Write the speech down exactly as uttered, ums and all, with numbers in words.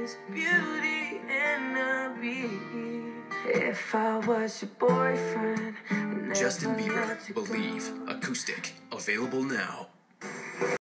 There's beauty in the beat. If I was your boyfriend, I'd never Justin let Bieber, you Believe, go. acoustic, available now.